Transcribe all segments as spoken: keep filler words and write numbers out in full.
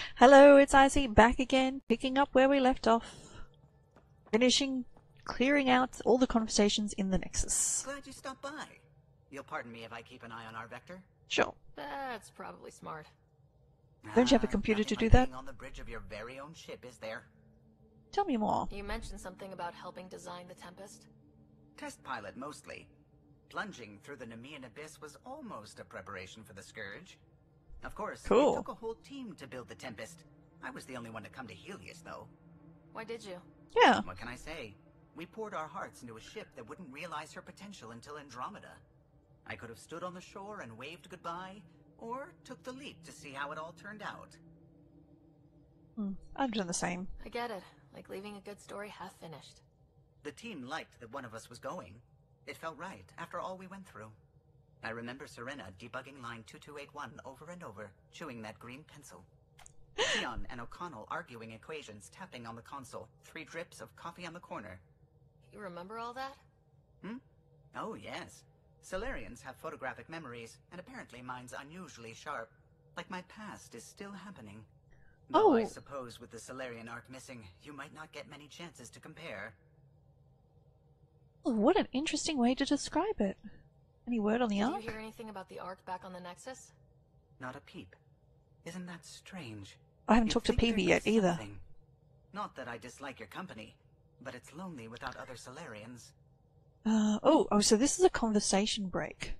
Hello, it's Icy back again, picking up where we left off. Finishing clearing out all the conversations in the Nexus. Glad you stopped by. You'll pardon me if I keep an eye on our vector? Sure. That's probably smart. Don't you have a Ah, computer nothing to do like that? being on the bridge of your very own ship, is there? Tell me more. You mentioned something about helping design the Tempest. Test pilot, mostly. Plunging through the Nemean abyss was almost a preparation for the Scourge. Of course, Cool. it took a whole team to build the Tempest. I was the only one to come to Helios, though. Why did you? Yeah. What can I say? We poured our hearts into a ship that wouldn't realize her potential until Andromeda. I could have stood on the shore and waved goodbye, or took the leap to see how it all turned out. Hmm. I've done the same. I get it. Like leaving a good story half finished. The team liked that one of us was going. It felt right, after all we went through. I remember Serena debugging line two two eight one over and over, chewing that green pencil. Theon and O'Connell arguing equations, tapping on the console, three drips of coffee on the corner. You remember all that? Hmm? Oh, yes. Solarians have photographic memories, and apparently mine's unusually sharp. Like my past is still happening. Though Oh. I suppose with the Solarian arc missing, you might not get many chances to compare. What an interesting way to describe it. Any word on the Did arc? you hear anything about the Ark back on the Nexus? Not a peep. Isn't that strange? I haven't You'd talked to think P B there'd yet be either. something. Not that I dislike your company, but it's lonely without other Solarians. Uh, oh, oh, so this is a conversation break.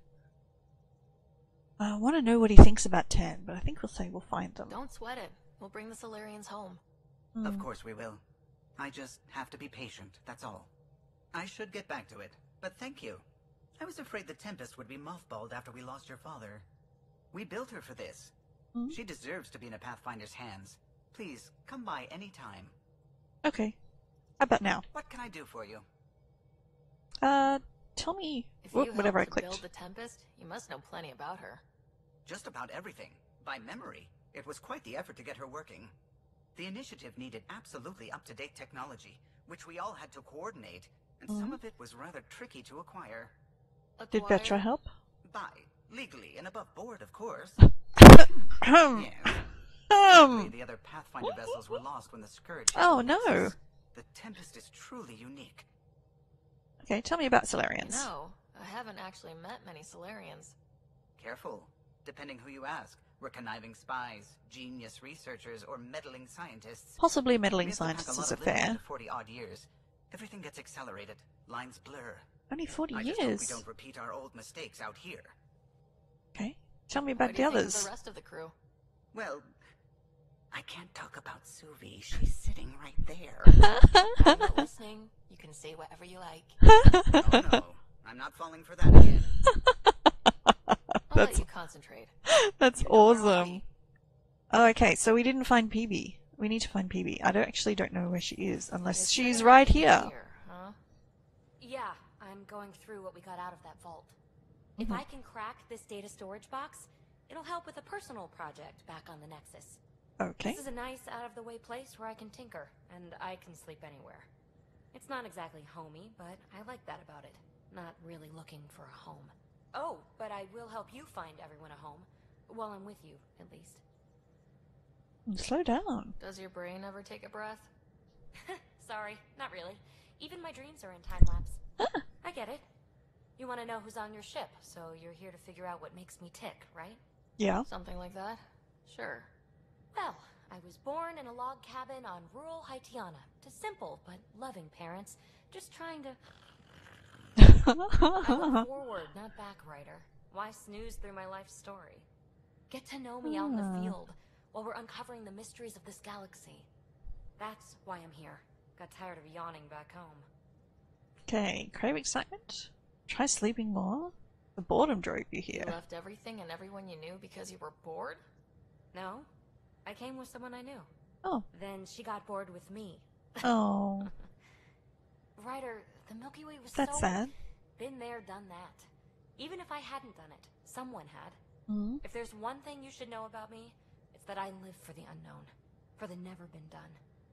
I want to know what he thinks about Tan, but I think we'll say we'll find them. Don't sweat it. We'll bring the Solarians home. Hmm. Of course we will. I just have to be patient, that's all. I should get back to it, but thank you. I was afraid the Tempest would be mothballed after we lost your father. We built her for this. Hmm. She deserves to be in a Pathfinder's hands. Please, come by any time. Okay. How about now? What can I do for you? Uh, tell me If whoop, you whatever I helped to clicked. build the Tempest, you must know plenty about her. Just about everything. By memory. It was quite the effort to get her working. The initiative needed absolutely up-to-date technology, which we all had to coordinate, and some Mhm. of it was rather tricky to acquire. Did Acquire- Vetra help? By legally and above board, of course. Ahem. Yes. Sadly, Um. the other Pathfinder vessels were lost when the Scourge hit Oh, the no. Nexus. The Tempest is truly unique. Okay, tell me about You Solarians. know, I haven't actually met many Solarians. Careful. Depending who you ask, we're conniving spies, genius researchers, or meddling scientists. Possibly We meddling have to pack a scientists lot is a of living fair. into forty odd years. Everything gets accelerated. Lines blur. Only forty I just hope we years. don't repeat our old mistakes out here. Okay. Tell me What about do the you think of others. the rest of the crew? Well, I can't talk about Suvi. She's sitting right there. I'm not listening. You can say whatever you like. Oh no, I'm not falling for that again. I'll That's let you concentrate. that's You know where I'll awesome. be. Oh, okay, so we didn't find P B. We need to find P B. I don't actually don't know where she is, unless Is she's there right anything here. here, huh? Yeah, I'm going through what we got out of that vault. If Mhm. I can crack this data storage box, it'll help with a personal project back on the Nexus. Okay. This is a nice, out-of-the-way place where I can tinker, and I can sleep anywhere. It's not exactly homey, but I like that about it. Not really looking for a home. Oh, but I will help you find everyone a home. While I'm with you, at least. Slow down. Does your brain ever take a breath? Sorry, not really. Even my dreams are in time-lapse. I get it. You want to know who's on your ship, so you're here to figure out what makes me tick, right? Yeah. Something like that? Sure. Well, I was born in a log cabin on rural Haitiana to simple but loving parents, just trying to... I look forward, not back, writer. Why snooze through my life story? Get to know me out in Ah. the field, while we're uncovering the mysteries of this galaxy. That's why I'm here. Got tired of yawning back home. Okay, crave excitement. Try sleeping more. The boredom drove you You here. left everything and everyone you knew because you were bored? No, I came with someone I knew. Oh. Then she got bored with me. Oh, Ryder, the Milky Way was that's so... sad. Been there, done that. Even if I hadn't done it, someone had. Mm. If there's one thing you should know about me, it's that I live for the unknown. For the never been done.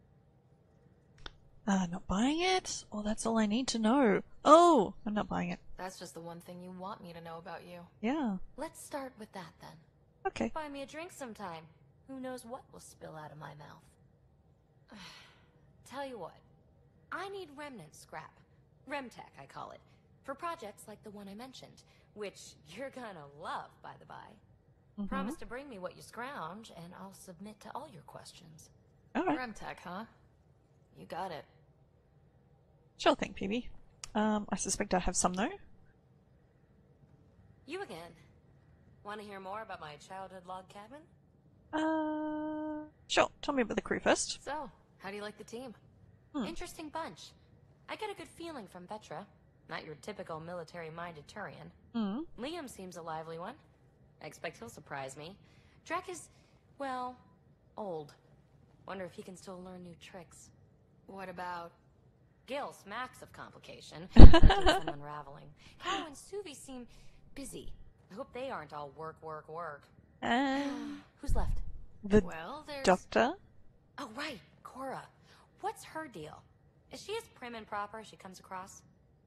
Uh, not buying it? Oh, that's all I need to know. Oh, I'm not buying it. That's just the one thing you want me to know about you. Yeah. Let's start with that then. Okay. Buy me a drink sometime. who knows what will spill out of my mouth. Tell you what, I need remnant scrap. Remtech, I call it. For projects like the one I mentioned, which you're gonna love, by the by. Mm-hmm. Promise to bring me what you scrounge, and I'll submit to all your questions. Alright. Remtech, huh? You got it. Sure thing, P B. Um, I suspect I have some though. You again. Want to hear more about my childhood log cabin? Uh, sure. Tell me about the crew first. So, how do you like the team? Hmm. Interesting bunch. I get a good feeling from Vetra. Not your typical military-minded Turian. Hmm. Liam seems a lively one. I expect he'll surprise me. Drek is, well, old. Wonder if he can still learn new tricks. What about... Gil smacks of complication. That takes some unraveling. Hao and Suvi seem busy. I hope they aren't all work, work, work. And Who's left? the Well, there's... doctor. Oh, right, Cora. What's her deal? Is she as prim and proper as she comes across?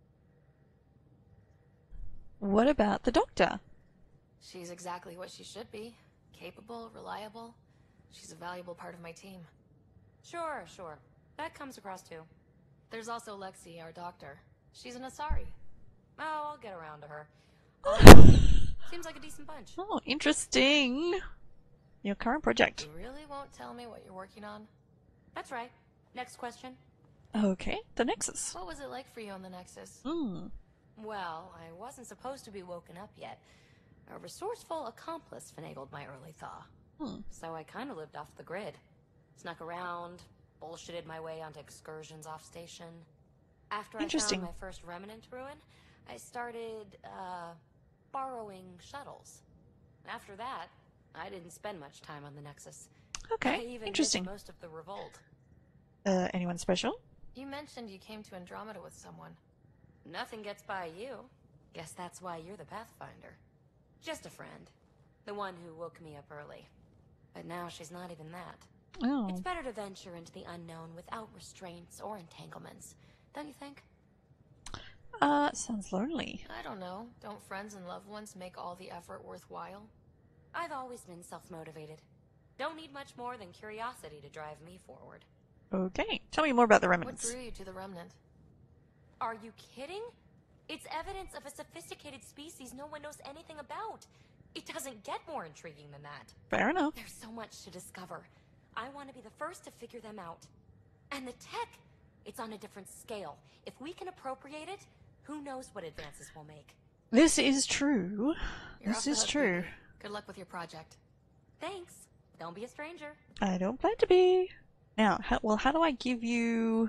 What about the doctor? She's exactly what she should be. Capable, reliable. She's a valuable part of my team. Sure, sure. That comes across too. There's also Lexi, our doctor. She's an Asari. Oh, I'll get around to her. Oh, seems like a decent bunch. Oh, interesting. Your current project. You really won't tell me what you're working on? That's right. Next question. Okay, the Nexus. What was it like for you on the Nexus? Hmm. Well, I wasn't supposed to be woken up yet. A resourceful accomplice finagled my early thaw. Hmm. So I kind of lived off the grid. Snuck around, bullshitted my way onto excursions off station. After I found Interesting. my first remnant ruin, I started, uh, borrowing shuttles. After that, I didn't spend much time on the Nexus. I Okay, even interesting. missed most of the revolt. Uh, anyone special? You mentioned you came to Andromeda with someone. Nothing gets by you. Guess that's why you're the Pathfinder. Just a friend. The one who woke me up early. But now she's not even that. Oh. It's better to venture into the unknown without restraints or entanglements, don't you think? Uh, sounds lonely. I don't know. Don't friends and loved ones make all the effort worthwhile? I've always been self-motivated. Don't need much more than curiosity to drive me forward. Okay, tell me more about the What remnants. drew you to the Remnant? Are you kidding? It's evidence of a sophisticated species no one knows anything about. It doesn't get more intriguing than that. Fair enough. There's so much to discover. I want to be the first to figure them out. And the tech, it's on a different scale. If we can appropriate it, who knows what advances we'll make. This is true. You're off This the is hook, true. baby. Good luck with your project. Thanks. Don't be a stranger. I don't plan to be. Now, how, well, how do I give you...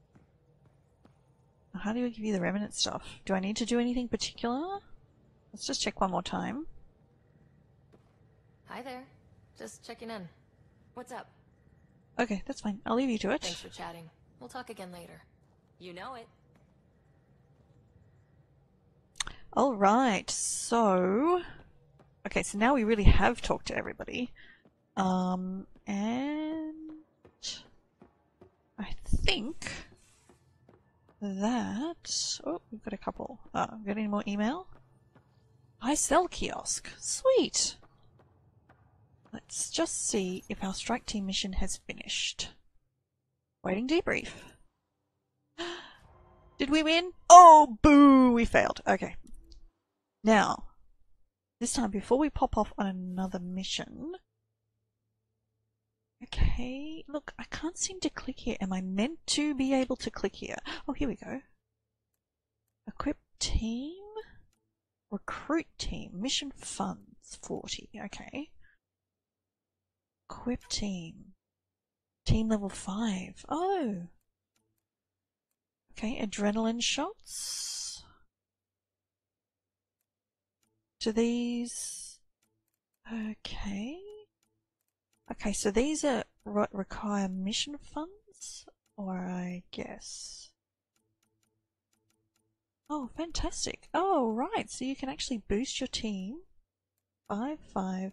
How do I give you the remnant stuff? Do I need to do anything particular? Let's just check one more time. Hi there. Just checking in. What's up? Okay, that's fine. I'll leave you to it. Thanks for chatting. We'll talk again later. You know it. Alright, so... Okay, so now we really have talked to everybody. Um, and... I think... that... Oh, we've got a couple. Oh, got any more email? I sell kiosk. Sweet! Let's just see if our strike team mission has finished. Waiting debrief. Did we win? Oh, boo! We failed. Okay. Now, this time before we pop off on another mission... Okay, look, I can't seem to click here. Am I meant to be able to click here? Oh, here we go. Equip team? Recruit team. Mission funds, forty. Okay. Equip team. Team level five. Oh. Okay, adrenaline shots. Do these... Okay. Okay, so these are what require mission funds? Or I guess... Oh, fantastic. Oh, right, so you can actually boost your team. Five, five...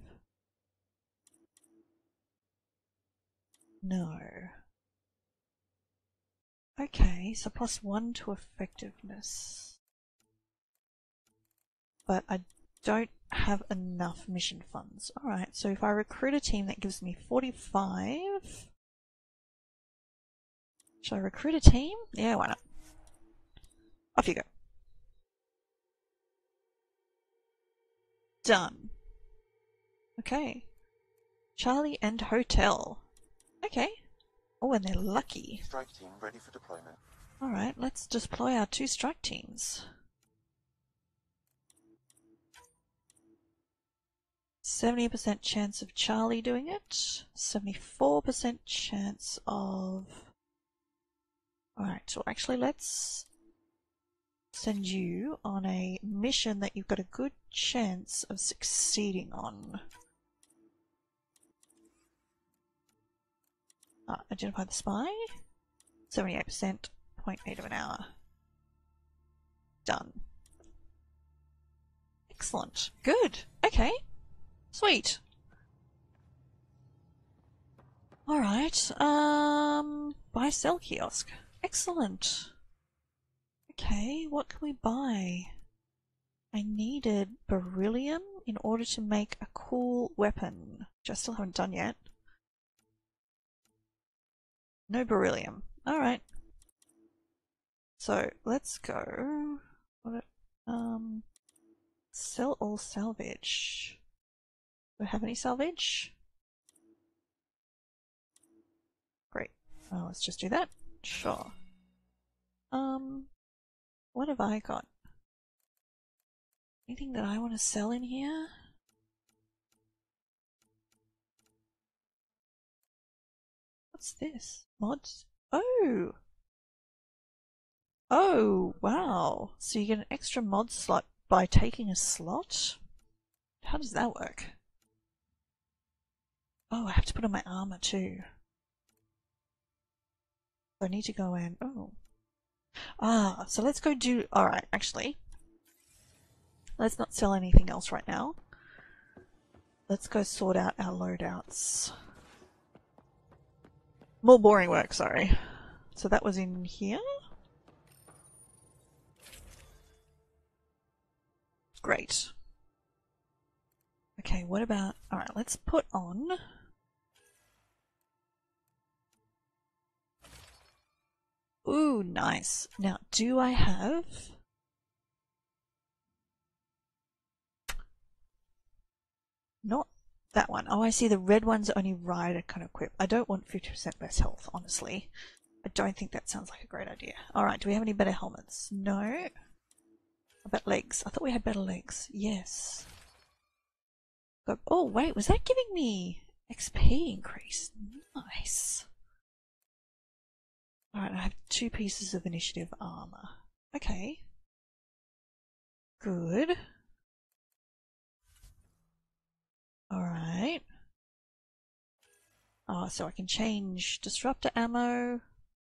No. Okay, so plus one to effectiveness. But I don't have enough mission funds. Alright, so if I recruit a team, that gives me forty-five. Should I recruit a team? Yeah, why not? Off you go. Done. Okay. Charlie and Hotel. Okay. Oh, and they're lucky. Strike team ready for deployment. Alright, let's deploy our two strike teams. seventy percent chance of Charlie doing it. seventy-four percent chance of... Alright, so actually let's send you on a mission that you've got a good chance of succeeding on. Ah, identify the spy. seventy-eight percent, zero point eight of an hour. Done. Excellent. Good. Okay. Sweet. Alright, um, buy sell kiosk. Excellent. Okay, what can we buy? I needed beryllium in order to make a cool weapon, which I still haven't done yet. No beryllium. Alright. So, let's go. What? Um, sell all salvage. Do I have any salvage? Great. Oh, let's just do that. Sure. Um, what have I got? Anything that I want to sell in here? What's this? Mods? Oh! Oh, wow. So you get an extra mod slot by taking a slot? How does that work? Oh, I have to put on my armor too. I need to go in. Oh. Ah, so let's go do... Alright, actually. Let's not sell anything else right now. Let's go sort out our loadouts. More boring work, sorry. So that was in here. Great. Okay, what about... Alright, let's put on... Ooh, nice. Now, do I have... Not that one. Oh, I see the red one's only rider can equip. I don't want fifty percent less health, honestly. I don't think that sounds like a great idea. Alright, do we have any better helmets? No. How about legs? I thought we had better legs. Yes. Got, oh, wait, was that giving me X P increase? Nice. Alright, I have two pieces of initiative armor. Okay. Good. Alright. Oh, so I can change disruptor ammo.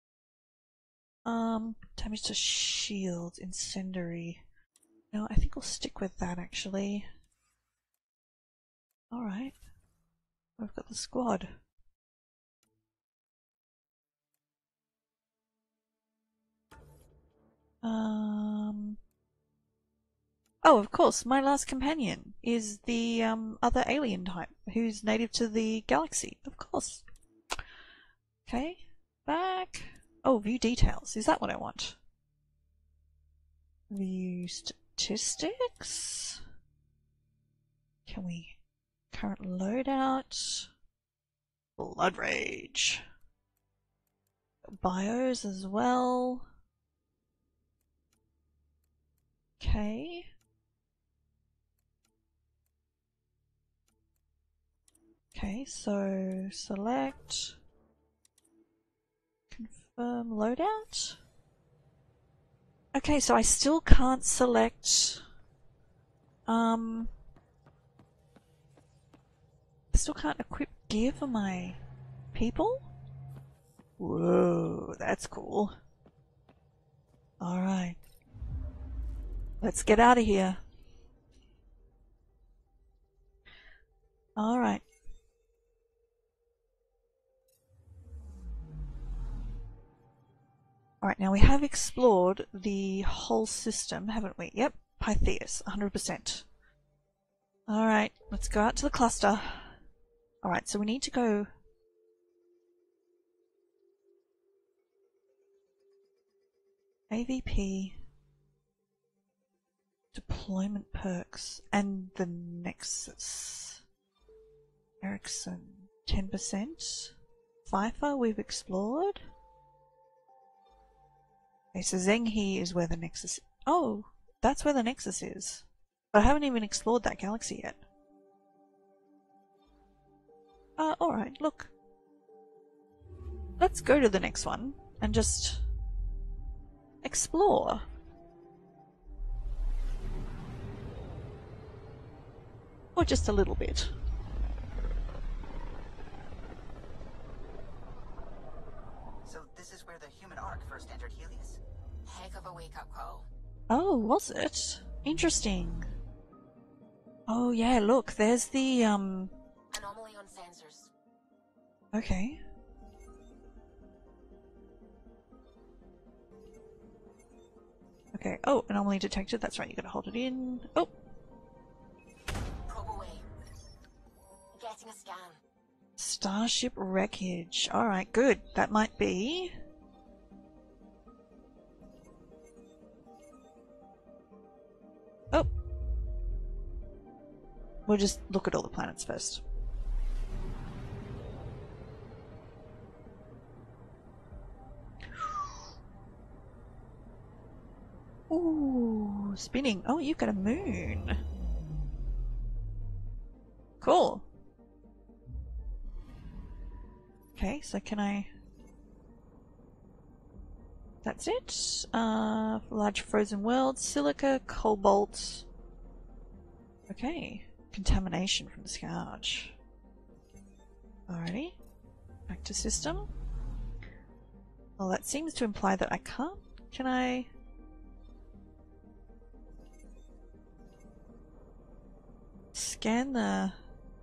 Um, damage to shields, incendiary. No, I think I'll stick with that actually. Alright. I've got the squad. Um. Oh, of course, my last companion is the um, other alien type who's native to the galaxy. Of course. Okay, back. Oh, view details. Is that what I want? View statistics. Can we current loadout? Blood rage. Bios as well. Okay. Okay, so select, confirm loadout. Okay, so I still can't select, um, I still can't equip gear for my people? Whoa, that's cool. Alright. Let's get out of here. Alright. Alright, now we have explored the whole system, haven't we? Yep, Pytheas, one hundred percent. Alright, let's go out to the cluster. Alright, so we need to go... A V P... Deployment perks, and the Nexus. Ericsson, ten percent. FIFA, we've explored. Okay, so Zenghe is where the Nexus... Oh, that's where the Nexus is. But I haven't even explored that galaxy yet. Uh, alright, look. Let's go to the next one and just explore. Or just a little bit. So this is where the human ark first entered Helios? Heck of a wake-up call. Oh, was it? Interesting. Oh yeah, look, there's the, um... Anomaly on sensors. Okay. Okay, oh, anomaly detected, that's right, you gotta hold it in. Oh! Probe away. Getting a scan. Starship wreckage. Alright, good. That might be... Oh! We'll just look at all the planets first. Ooh, spinning. Oh, you've got a moon. Cool. Okay, so can I... That's it. Uh, large frozen world, silica, cobalt. Okay. Contamination from the scourge. Alrighty. Back to system. Well, that seems to imply that I can't. Can I... Scan the...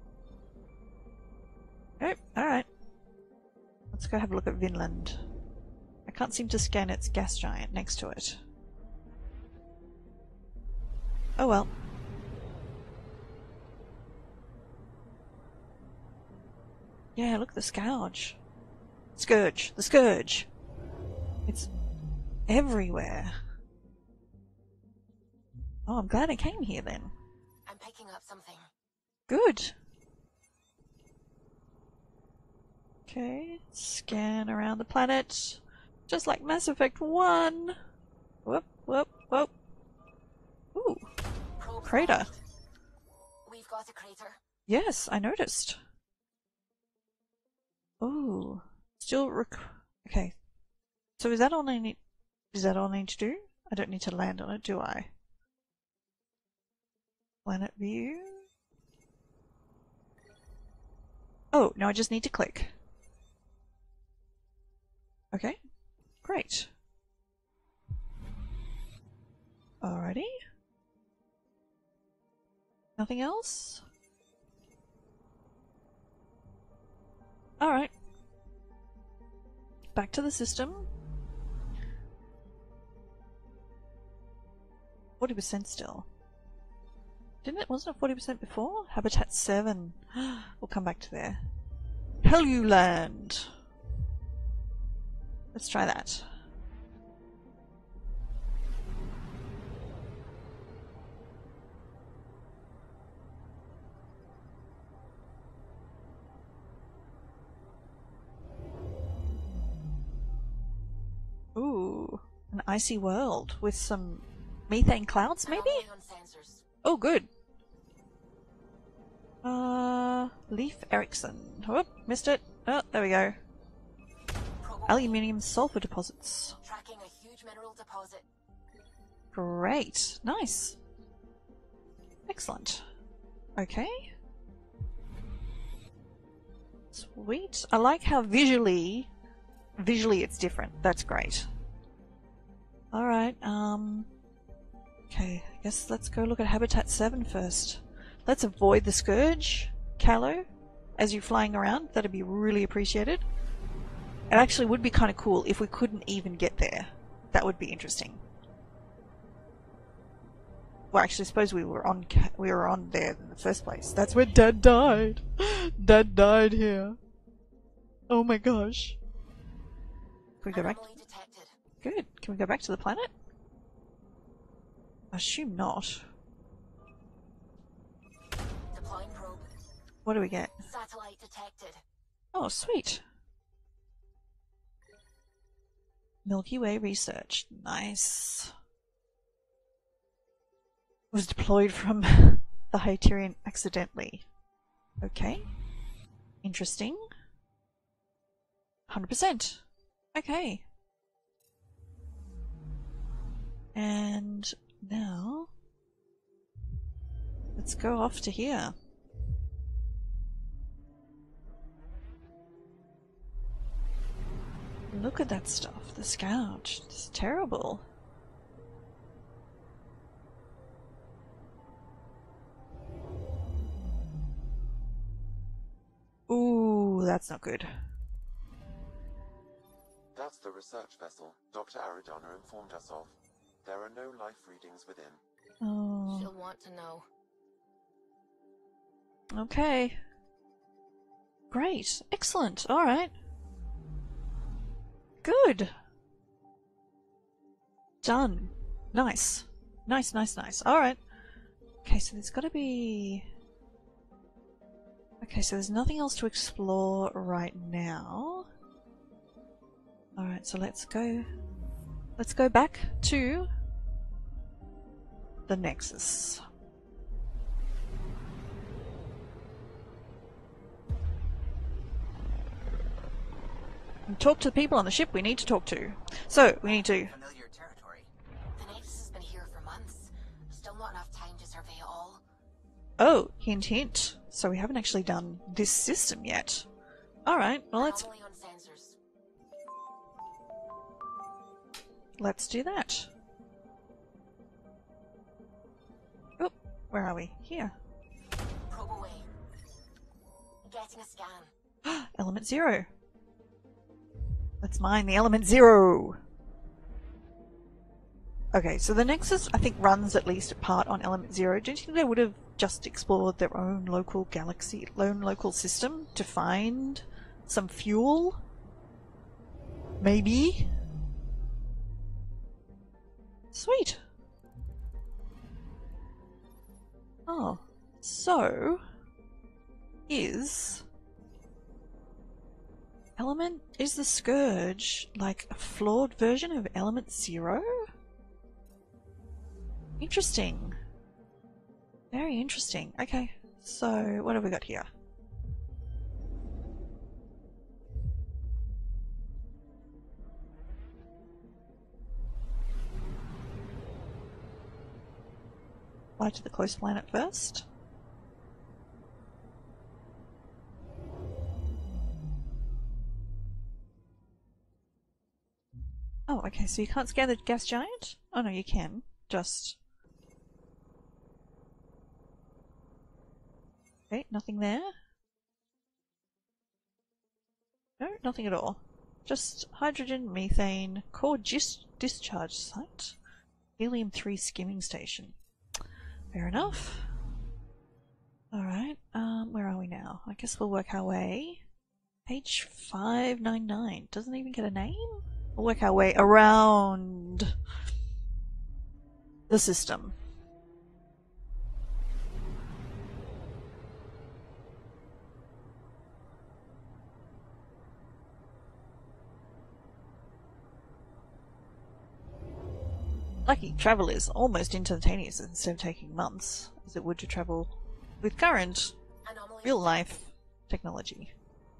Oh, alright. Let's go have a look at Vinland. I can't seem to scan its gas giant next to it. Oh well. Yeah, look at the scourge. Scourge. The scourge. It's everywhere. Oh, I'm glad I came here then. I'm picking up something. Good. Okay, scan around the planet. Just like Mass Effect one. Whoop, whoop, whoop. Ooh, Probe crater. find. We've got a crater. Yes, I noticed. Ooh, still rec- okay. So is that all I need? Is that all I need to do? I don't need to land on it, do I? Planet view. Oh, no, I just need to click. Okay, great. Alrighty. Nothing else? Alright. Back to the system. forty percent still. Didn't it? Wasn't it forty percent before? Habitat seven. We'll come back to there. HelloLand. Let's try that. Ooh, an icy world with some methane clouds, maybe? Anomaly on sensors. Oh, good. Uh, Leaf Ericsson. Whoop, missed it. Oh, there we go. Probe away. Aluminium sulfur deposits. Tracking a huge mineral deposit. Great. Nice. Excellent. Okay. Sweet. I like how visually, visually it's different. That's great. Alright, um... okay, I guess let's go look at Habitat seven first. Let's avoid the Scourge, Callow, as you're flying around. That'd be really appreciated. It actually would be kind of cool if we couldn't even get there. That would be interesting. Well, actually, suppose we were on ca we were on there in the first place. That's where Dad died. Dad died here. Oh my gosh. Can we go back? Anomaly detected. Good. Can we go back to the planet? I assume not. Deploying probe. What do we get? Satellite detected. Oh, sweet. Milky Way research. Nice. Was deployed from the Hyterion accidentally. Okay. Interesting. one hundred percent. Okay. And now let's go off to here. Look at that stuff. The Scourge. It's terrible. Ooh, that's not good. That's the research vessel Doctor Aridana informed us of. There are no life readings within. Oh. She'll want to know. Okay. Great. Excellent. Alright. Good. Done. Nice. Nice, nice, nice. Alright. Okay, so there's gotta be... Okay, so there's nothing else to explore right now. Alright, so let's go... Let's go back to the Nexus. And talk to the people on the ship we need to talk to. So, we need to... Familiar territory. The Nexus has been here for months. Still not enough time to survey it all. Oh, hint hint. So we haven't actually done this system yet. Alright, well let's... Anomaly on sensors. Let's do that. Oh, where are we? Here. Probe away. Getting a scan. Element zero. Let's mine the element zero. Okay, so the Nexus, I think, runs at least a part on element zero. Don't you think they would have just explored their own local galaxy, own local system to find some fuel? Maybe? Sweet. Oh, so is element is the Scourge like a flawed version of element zero? Interesting. Very interesting. Okay, so what have we got here? Fly to the close planet first. Oh, okay, so you can't scan the gas giant? Oh no, you can. Just... Okay, nothing there. No, nothing at all. Just hydrogen, methane, core dis discharge site, helium three skimming station. Fair enough. Alright, um, where are we now? I guess we'll work our way. Page five ninety-nine. Doesn't even get a name? We'll work our way around the system. Lucky travel is almost instantaneous instead of taking months, as it would to travel with current, Anomaly real-life technology.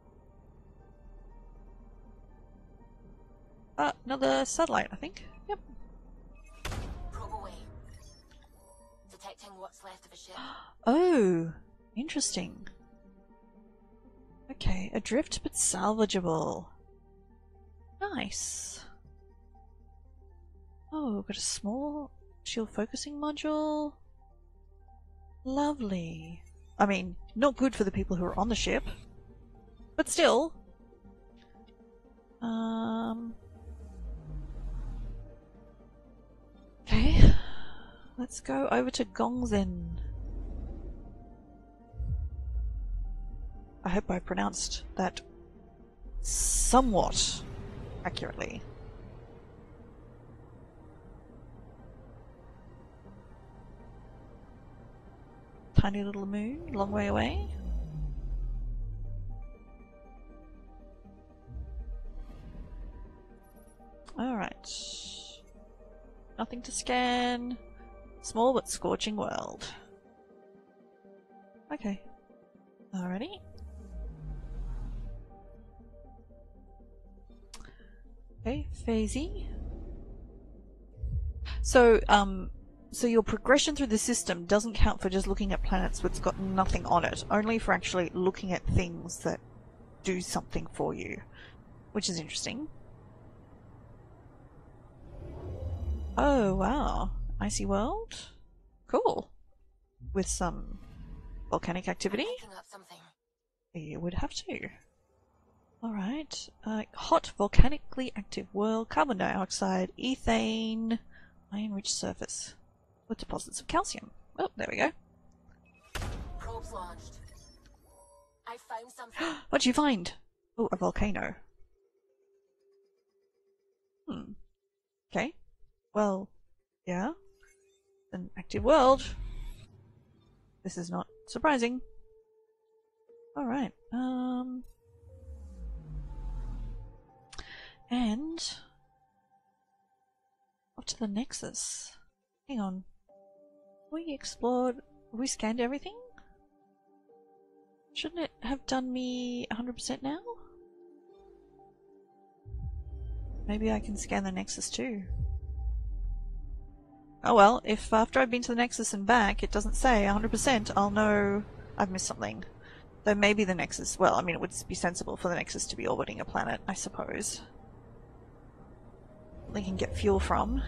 Uh, another satellite, I think. Yep. probe away. Detecting what's left of a ship. Oh, interesting. Okay, adrift but salvageable. Nice. Oh, got a small shield focusing module. Lovely. I mean, not good for the people who are on the ship, but still. Um. Okay. let's go over to Gongzen. I hope I pronounced that somewhat accurately. Tiny little moon, long way away. Alright. Nothing to scan. Small but scorching world. Okay. Alrighty. Okay, phasey. So, um, so your progression through the system doesn't count for just looking at planets that's got nothing on it, only for actually looking at things that do something for you, which is interesting. Oh, wow. Icy world? Cool. With some volcanic activity? I'm picking up something. You would have to. Alright. Uh, hot, volcanically active world, carbon dioxide, ethane, iron-rich surface. With deposits of calcium. Oh, there we go. Probes launched. I found something. What'd you find? Oh, a volcano. Hmm. Okay. Well, yeah. An active world. This is not surprising. Alright. Um... And... Up to the Nexus. Hang on. We explored... We scanned everything? Shouldn't it have done me one hundred percent now? Maybe I can scan the Nexus too. Oh well, if after I've been to the Nexus and back it doesn't say one hundred percent, I'll know I've missed something. Though maybe the Nexus... Well, I mean, it would be sensible for the Nexus to be orbiting a planet, I suppose. They can get fuel from.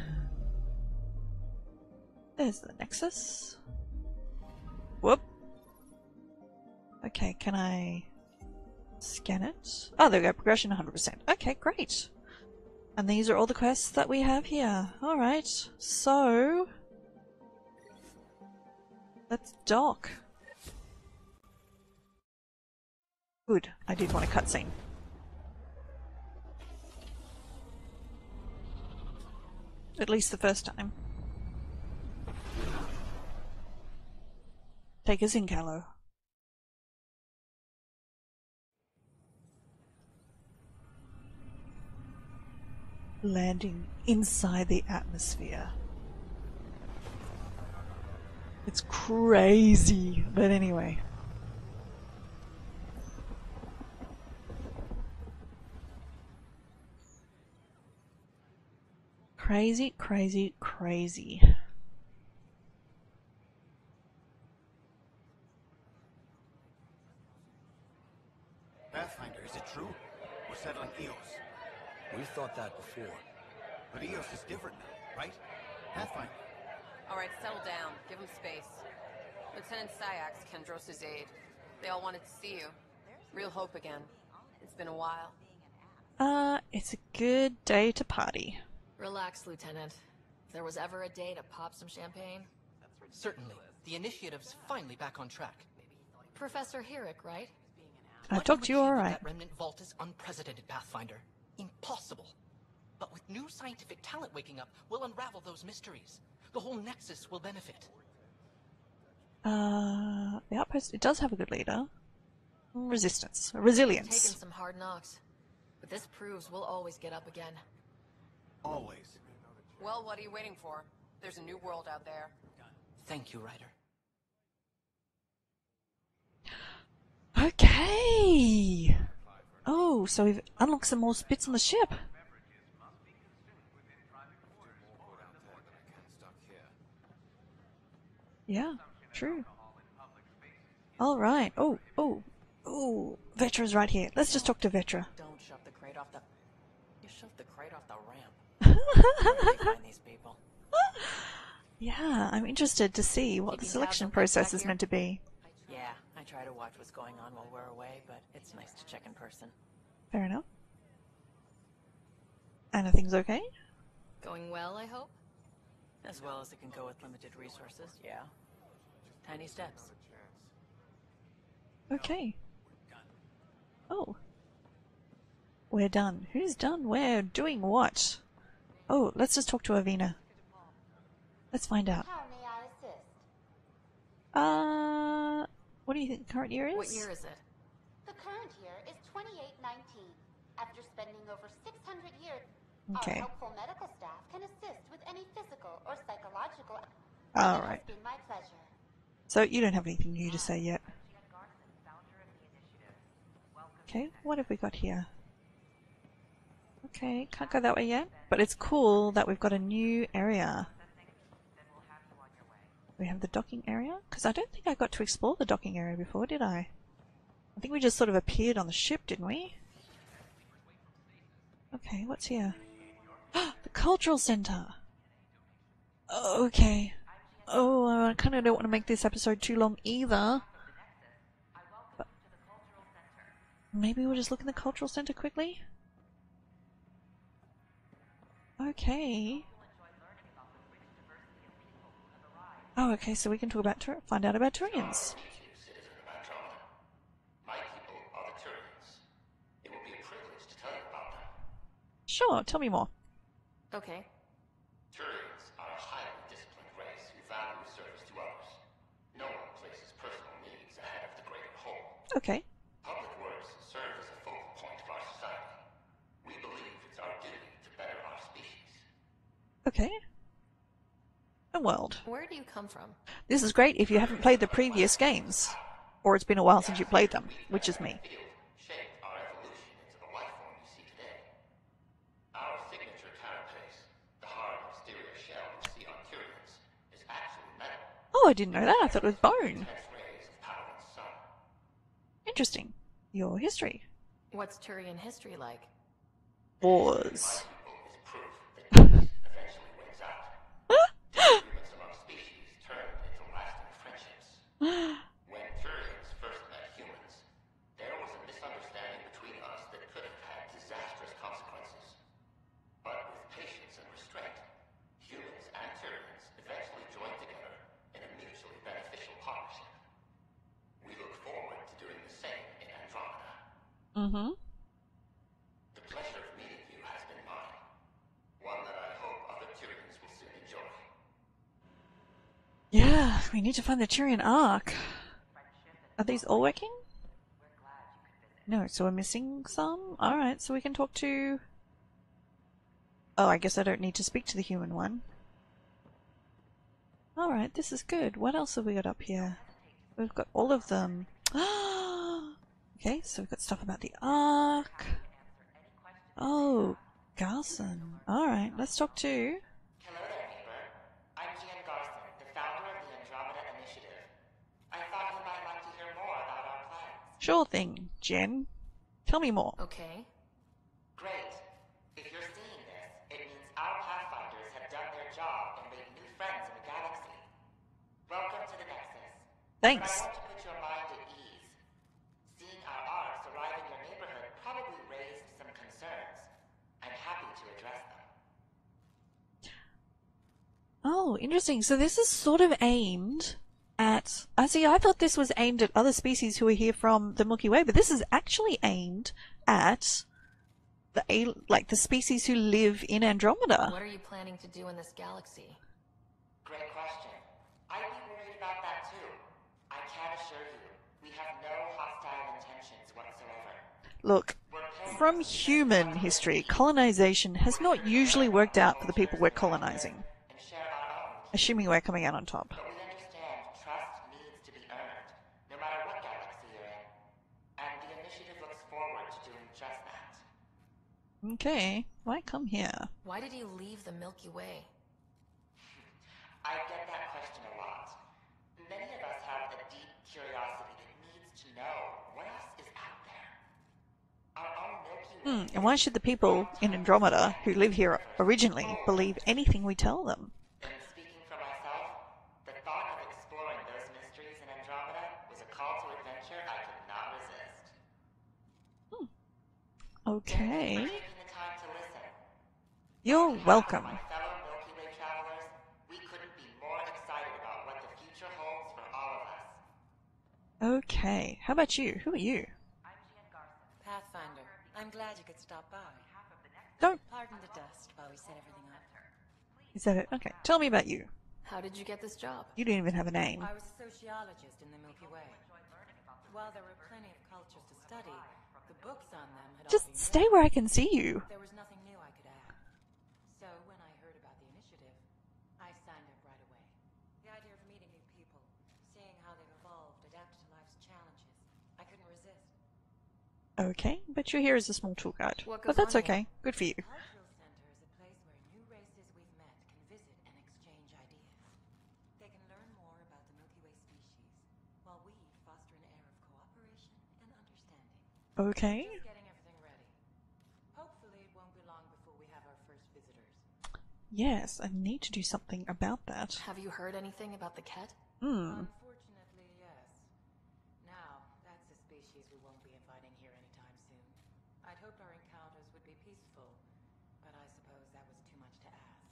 There's the Nexus. Whoop. Okay, can I scan it? Oh, there we go, progression one hundred percent. Okay, great. And these are all the quests that we have here. Alright, so... let's dock. Good, I did want a cutscene. At least the first time. Take us in, Callow. Landing inside the atmosphere. It's crazy, but anyway. Crazy, crazy, crazy. Pathfinder, is it true? We're settling Eos. We've thought that before. But Eos is different now, right? Pathfinder. All right, settle down. Give him space. Lieutenant Syax, Kendros' aide. They all wanted to see you. Real hope again. It's been a while. Uh, it's a good day to party. Relax, Lieutenant. If there was ever a day to pop some champagne. Certainly. The initiative's finally back on track. Professor Herrick, right? I What talked to you achieved with alright. That remnant vault is unprecedented, Pathfinder. Impossible. But with new scientific talent waking up, we'll unravel those mysteries. The whole Nexus will benefit. Uh, the outpost, it does have a good leader. Resistance. Taken Resilience. some hard knocks. But this proves we'll always get up again. Always. Well, what are you waiting for? There's a new world out there. Thank you, Ryder. Okay! Oh, so we've unlocked some more bits on the ship. Yeah, true. Alright. Oh, oh, oh. Vetra's right here. Let's just talk to Vetra. Don't shove the crate off the... You shoved the crate off the ramp. Where do they find these people? Yeah, I'm interested to see what the Keeping selection tabs on process back is here? meant to be. Yeah, I try to watch what's going on while we're away, but it's nice to check in person. Fair enough. And are things okay? Going well, I hope? As well as it can go with limited resources, yeah. Tiny steps. Okay. Oh. We're done. Who's done? We're doing what? Oh, let's just talk to Avina. Let's find out. How may I assist? Uh, what do you think the current year is? What year is it? The current year is twenty-eight nineteen. After spending over six hundred years, Okay. our helpful medical staff can assist with any physical or psychological. All It right. has been my pleasure. So you don't have anything new to say yet. Okay, what have we got here? Okay, can't go that way yet, but it's cool that we've got a new area. We have the docking area? Because I don't think I got to explore the docking area before, did I? I think we just sort of appeared on the ship, didn't we? Okay, what's here? The Cultural Center! Oh, okay. Oh, I kind of don't want to make this episode too long either. But maybe we'll just look in the Cultural Center quickly? Okay. Oh, okay, so we can talk about Tur find out about Turians. My people are the Turians. It will be a privilege to tell you about them. Sure, tell me more. Okay. Turians are a highly disciplined race who value service to others. No one places personal needs ahead of the greater whole. Okay. Public works serve as a focal point of our society. We believe it's our duty to better our species. Okay. A world. Where do you come from? This is great if you haven't played the previous games. Or it's been a while since you played them, which is me. Shaped our evolution into the life form you see today. Our signature carapace, the hard exterior shell you see on Turians, is actually metal. Oh, I didn't know that. I thought it was bone. Intense rays of powering sun. Interesting. Your history. What's Turian history like? Wars. Is proof that peace eventually wins out. Agreements among species turn into lasting friendships. When Turians first met humans, there was a misunderstanding between us that could have had disastrous consequences. But with patience and restraint, humans and Turians eventually joined together in a mutually beneficial partnership. We look forward to doing the same in Andromeda. Mm-hmm. The pleasure of meeting you has been mine. One that I hope other Turians will soon enjoy. Yeah, we need to find the Turian Ark. Are these all working? No, so we're missing some? Alright, so we can talk to... Oh, I guess I don't need to speak to the human one. Alright, this is good. What else have we got up here? We've got all of them. Okay, so we've got stuff about the Ark. Oh, Garson. Alright, let's talk to... Hello there, neighbor. I'm Gian Garson, the founder of the Andromeda Initiative. I thought you might like to hear more about our plans. Sure thing, Jen. Tell me more. Okay. Great. If you're seeing this, it means our Pathfinders have done their job and made new friends in the galaxy. Welcome to the Nexus. Thanks. But I want to put your mind at ease. Seeing our arcs arrive in your neighborhood probably raised some concerns. I'm happy to address them. Oh, interesting. So this is sort of aimed at... I see, I thought this was aimed at other species who are here from the Milky Way, but this is actually aimed at the a like the species who live in Andromeda. What are you planning to do in this galaxy? Great question. I'd be worried about that too. I can assure you, we have no hostile intentions whatsoever. Look, from human history, colonization has not usually worked out for the people we're colonizing. And share our own. Assuming we're coming out on top. But we understand trust needs to be earned, no matter what galaxy you're in. And the initiative looks forward to doing just that. Okay, why come here? Why did you leave the Milky Way? I get that question a lot. Many of us have a deep curiosity that needs to know what else is out there. Our own Milky Way. Hmm, and why should the people in Andromeda who live here originally believe anything we tell them? And speaking for myself, the thought of exploring those mysteries in Andromeda was a call to adventure I could not resist. Okay. Thank you for taking the time to listen. You're welcome. My fellow Milky Way travelers, we Okay, how about you? Who are you? Pathfinder, I'm glad you could stop by. Don't. Pardon the dust while we set everything up. Is that it? Okay, tell me about you. How did you get this job? You don't even have a name. I was a sociologist in the Milky Way. While there were plenty of cultures to study, the books on them had all Just been stay written. where I can see you. There was nothing new I could add. So when I heard about the initiative, I signed up right away. The idea of meeting new people, seeing how they've evolved, adapted to life's challenges, I couldn't resist. Okay, but you're here as a small tour guide. What But goes that's on okay. Good for you. Cultural Center is a place where new races we've met can visit and exchange ideas. They can learn more about the Milky Way species, while we foster an air of cooperation and understanding. Okay. Just getting everything ready. Hopefully it won't be long before we have our first visitors. Yes, I need to do something about that. Have you heard anything about the Ket? Hmm. Unfortunately, yes. Now, that's a species we won't be inviting here anytime soon. I'd hoped our encounters would be peaceful, but I suppose that was too much to ask.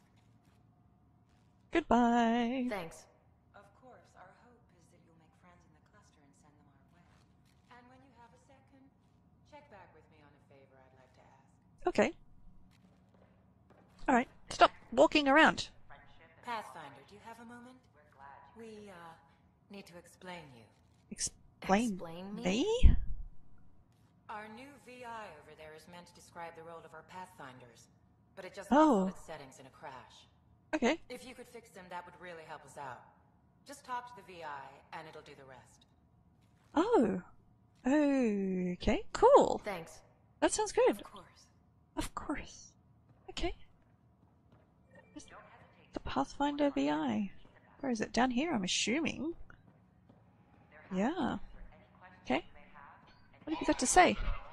Goodbye. Thanks. Of course, our hope is that you'll make friends in the cluster and send them our way. And when you have a second, check back with me on a favor I'd like to ask. Okay. Alright, stop walking around. Pathfinder, do you have a moment? We, uh, need to explain you. Explain, Explain me? me? Our new V I over there is meant to describe the role of our Pathfinders, but it just Oh. lost all its settings in a crash. Okay. If you could fix them, that would really help us out. Just talk to the V I, and it'll do the rest. Oh. Okay, cool. Thanks. That sounds good. Of course. Of course. Okay. Where's the Pathfinder V I? Where is it? Down here, I'm assuming. Yeah. Okay. What have you got to say?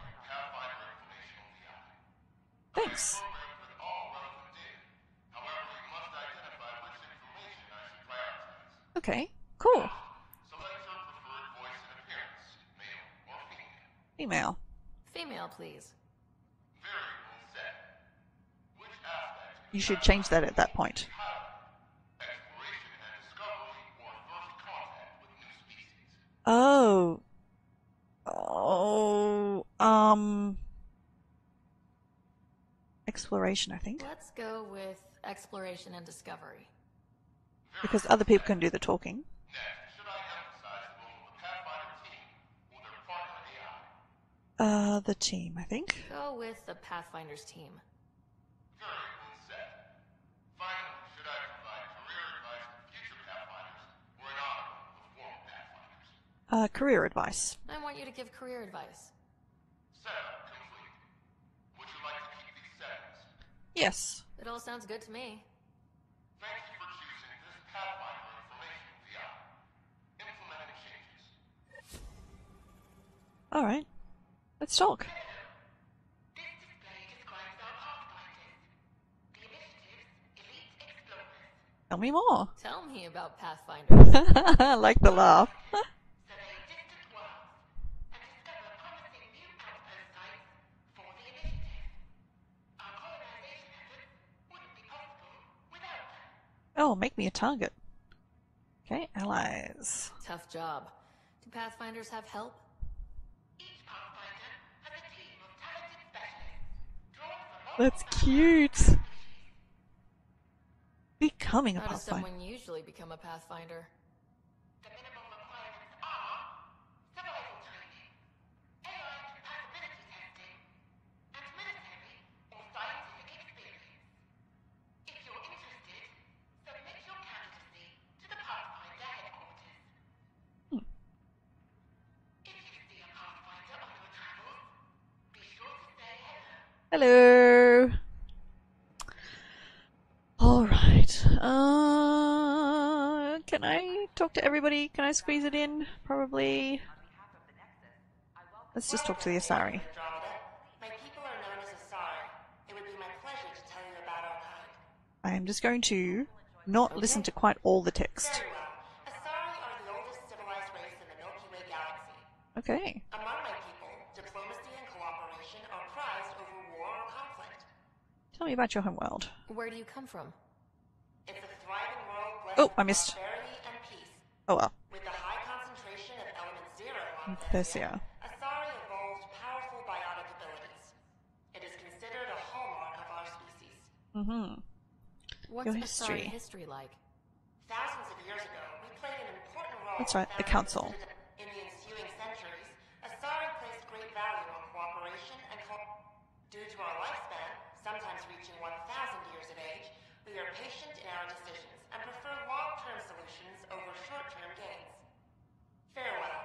Thanks. Okay, cool. Female. Female, please. You should change that at that point. Oh. Oh. Um. Exploration, I think. Let's go with exploration and discovery. Because other people can do the talking. Uh, the team, I think. Go with the Pathfinders team. Uh, career advice. I want you to give career advice. Yes. It all sounds good to me. Alright. Let's talk. Tell me more. Tell me about Pathfinders. I like the laugh. Oh, make me a target. Okay, allies. Tough job. Do Pathfinders have help? That's cute. Becoming a How does Pathfinder. someone usually become a Pathfinder? Hello. All right. Uh, can I talk to everybody? Can I squeeze it in? Probably. Let's just talk to the Asari. Andromeda. My people are known as Asari. It would be my pleasure to tell you about our kind. I am just going to not listen to quite all the text. Very well. Asari are the oldest civilized race in the Milky Way galaxy. Okay. Among my people, diplomacy and cooperation are prized over war or conflict. Tell me about your homeworld. Where do you come from? It's a thriving world blessed Oh, I with missed. prosperity and peace, Oh well. with a high concentration of element zero Thesia. Asari evolved powerful biotic abilities. It is considered a hallmark of our species. Mm-hmm. What's Your Asari history. history like? Thousands of years ago, we played an important role That's right, the founding council. citadel. In the ensuing centuries, Asari placed great value on cooperation and co- Due to our lifespan, sometimes reaching one thousand years of age, we are patient in our decisions and prefer long-term solutions over short-term gains. Farewell.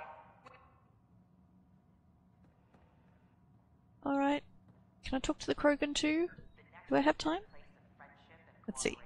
Alright. Can I talk to the Krogan too? Do I have time? Let's see.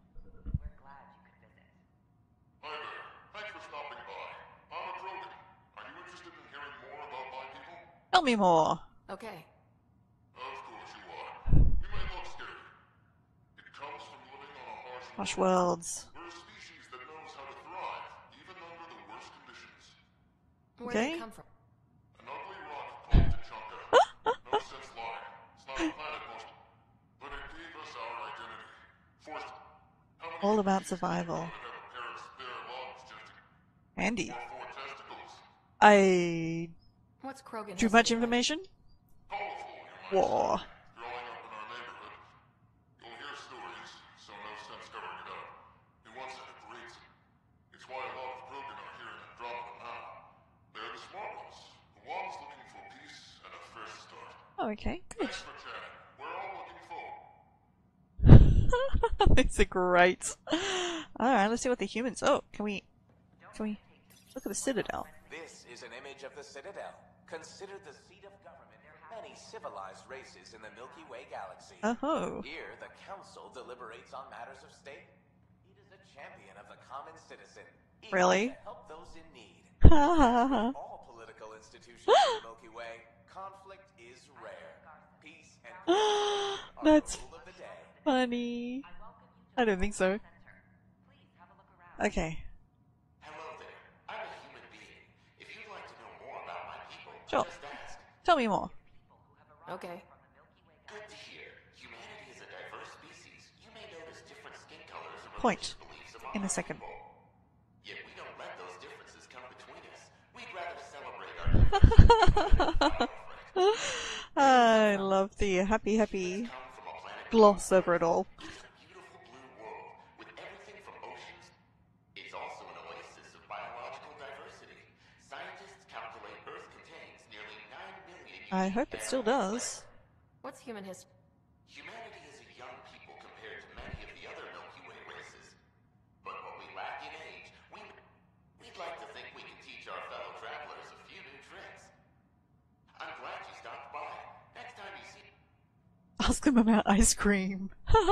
Hi there. Thanks for stopping by. I'm a Krogan. Are you interested in hearing more about my people? Tell me more. Okay. Of course you are. You may look scared. It comes from living on a harsh Harsh world. worlds. We're a species that knows how to thrive, even under the worst conditions. Where Okay. did it come from? An ugly rock called Tachanka. No sense lying. It's not a planet most... But it gave us our identity. Forced... How many All about species survival. do you know that have a pair of spare lungs just to... Andy. Or four testicles? I... What's Krogan Too history much like? information? Colorful, you might War. say. Growing up in our neighborhood, you'll hear stories, so no sense covering it up. We once had a great... It's why a lot of Krogan are here in Andromeda now. They're the smart ones. The ones looking for peace and a fresh start. Oh, okay. Good. Thanks for chatting. We're all looking forward. These are great. Alright, let's see what the humans... Oh, can we... Can we... Look at the Citadel. This is an image of the Citadel, considered the seat of government for many civilized races in the Milky Way galaxy. Oh. Here, the Council deliberates on matters of state. It is a champion of the common citizen, eager Really? to help those in need. Ha With all political institutions in the Milky Way, conflict is rare. Peace and cooperation are That's the rule of the day. funny. I don't think so. Okay. Hello there. I'm a human being. If you'd like to know more about my people, Sure. just ask. Tell me more. Okay. Good to hear. Humanity is a diverse species. You may notice different skin colors and Point. religious beliefs among In a our second. people. Yet we don't let those differences come between us. We'd rather celebrate our differences. I love the happy, happy gloss over it all. It's a beautiful blue world with everything from oceans. It's also an oasis of biological diversity. Scientists calculate Earth contains nearly nine million I unique hope it still does. What's human history? Humanity is a young people compared to many of the other Milky Way races. But what we lack in age, we, we'd like to think we can teach our fellow travelers a few new tricks. I'm glad you stopped by. Next time you see... Ask them about ice cream.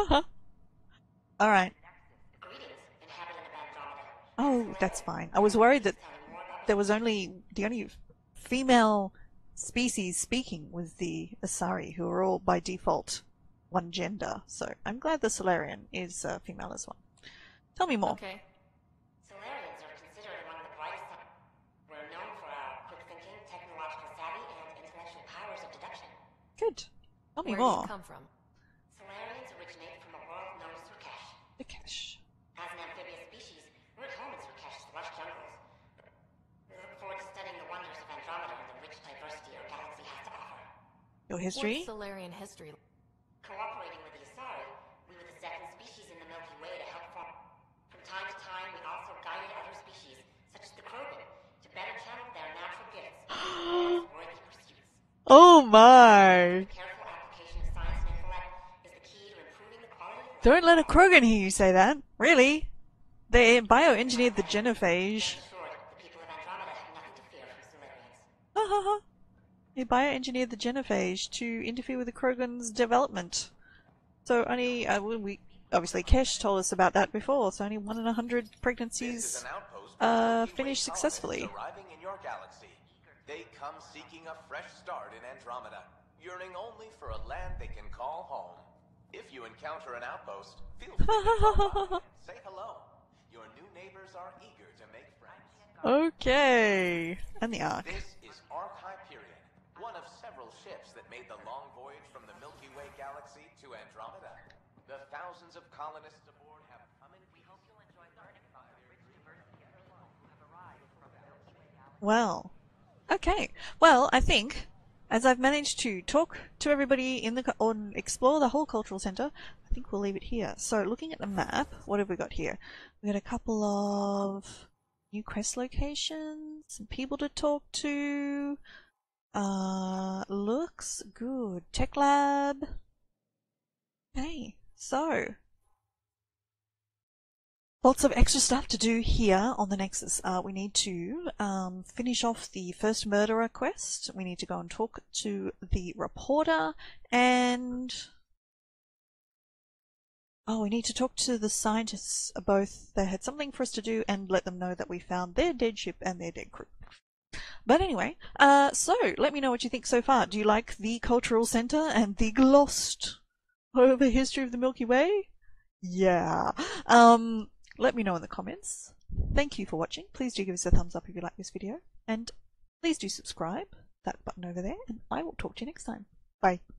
Alright. Greetings, inhabitant of Andromeda. Oh, that's fine. I was worried that there was only... The only female species speaking was the Asari, who are all by default one gender. So I'm glad the Solarian is uh, female as well. Tell me more. Okay. Solarians are considered among the brightest. We're known for our quick thinking, technological savvy, and intellectual powers of deduction. Good. Tell me Where do more. you come from? Solarians originate from a world known as Surkesh. Surkesh. As an amphibious species, we're at home in Surkesh's lush jungles. We look forward to studying the wonders of Andromeda and the rich diversity our galaxy has to offer. Your history? What's Solarian history? Cooperating with the Asari, we were the second species in the Milky Way to help form. From time to time, we also guided other species, such as the Krogan, to better channel their natural gifts towards worthy pursuits. Oh my! Careful application of science and intellect is the key to improving the quality of life. Don't let a Krogan hear you say that. Really? They bioengineered the genophage. Assured, the people of Andromeda have nothing to fear from Solarians. Ha ha ha. They bioengineered the genophage to interfere with the Krogan's development. So only, uh, we, obviously Kesh told us about that before, so only one in a hundred pregnancies uh, finished successfully. Arriving in your galaxy, they come seeking a fresh start in Andromeda, yearning only for a land they can call home. If you encounter an outpost, feel free to drop by and say hello. Your new neighbors are eager to make friends. Okay. And the Ark. This is Ark Hyperion, one of several ships that made the long voyage from the Milky Way galaxy to Andromeda. The thousands of colonists aboard have come in. We hope you'll enjoy learning about the rich diversity of people who have arrived from the Milky Way galaxy. Well, Okay, well, I think as I've managed to talk to everybody in the or explore the whole cultural centre, I think we'll leave it here. So, looking at the map, what have we got here? We got a couple of new quest locations, some people to talk to. Uh, looks good. Tech lab. Okay, so lots of extra stuff to do here on the Nexus. Uh, we need to um, finish off the first murderer quest. We need to go and talk to the reporter, and oh, we need to talk to the scientists. Both they had something for us to do, and let them know that we found their dead ship and their dead crew. But anyway, uh, so let me know what you think so far. Do you like the cultural centre and the glossed over history of the Milky Way? Yeah. Um. Let me know in the comments. Thank you for watching. Please do give us a thumbs up if you like this video. And please do subscribe, that button over there, and I will talk to you next time. Bye.